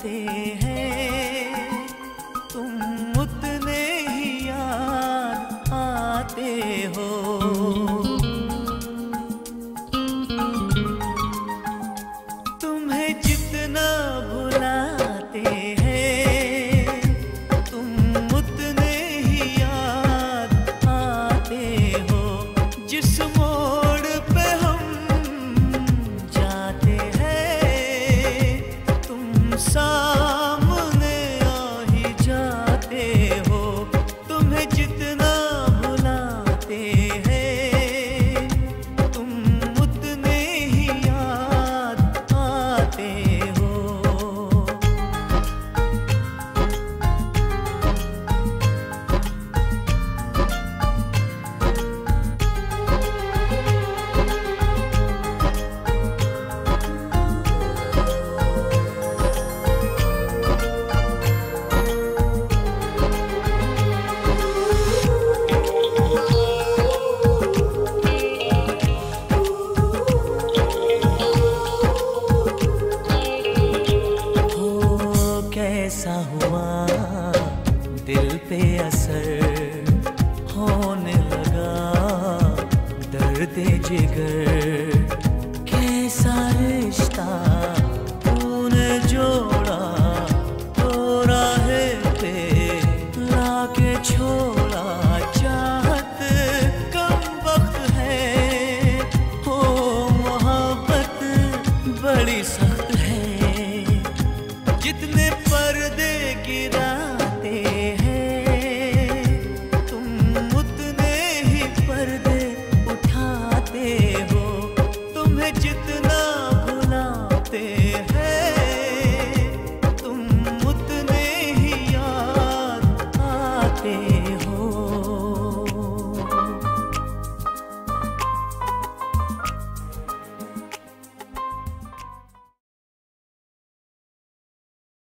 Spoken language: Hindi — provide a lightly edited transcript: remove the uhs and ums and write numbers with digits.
जाते हैं, तुम उतने ही याद आते हो। तुम्हें जितना भुलाते हैं, तुम उतने ही याद आते हो। जिस मोड़ पे हम जाते हैं, तुम सामने आ ही जाते हो। तुम्हें जितना भुलाते हैं, तुम उतने ही याद आते हो। कैसा हुआ दिल पे असर, होने लगा दर्द जिगर। कैसा रिश्ता तूने जोड़ा, तो राहे पे लाके छोड़ा। चाहत कम वक्त है, हो मोहब्बत बड़ी सख्त है। जितने पर्दे गिराते हैं, तुम उतने ही पर्दे उठाते हो। तुम्हें जितना भुलाते हैं, तुम उतने ही याद आते